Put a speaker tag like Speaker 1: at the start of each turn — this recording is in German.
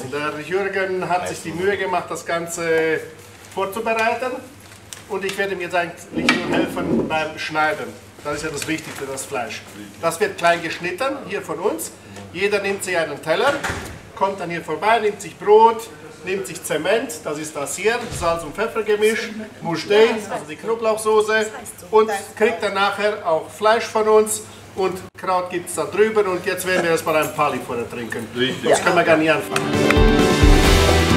Speaker 1: Der Jürgen hat sich die Mühe gemacht, das Ganze vorzubereiten. Und ich werde ihm jetzt eigentlich nur helfen beim Schneiden. Das ist ja das Wichtigste, das Fleisch. Das wird klein geschnitten, hier von uns. Jeder nimmt sich einen Teller, kommt dann hier vorbei, nimmt sich Brot, nimmt sich Zement, das ist das hier, Salz- und Pfeffergemisch, Moucheté, also die Knoblauchsoße, und kriegt dann nachher auch Fleisch von uns und Kraut gibt es da drüber und jetzt werden wir erstmal ein Pali vorher trinken. Das können wir gar nicht anfangen.